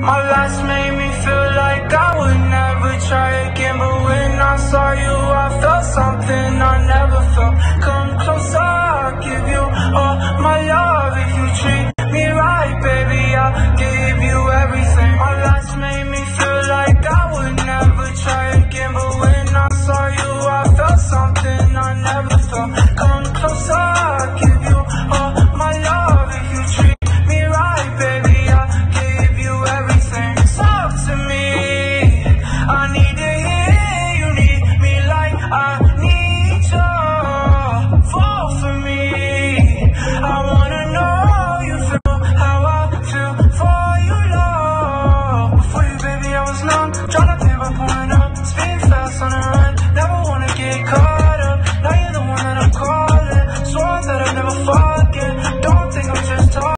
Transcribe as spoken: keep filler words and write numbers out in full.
My last made me feel like I would never try again, but when I saw you I felt something I never felt. Come closer, I'll give you all my love.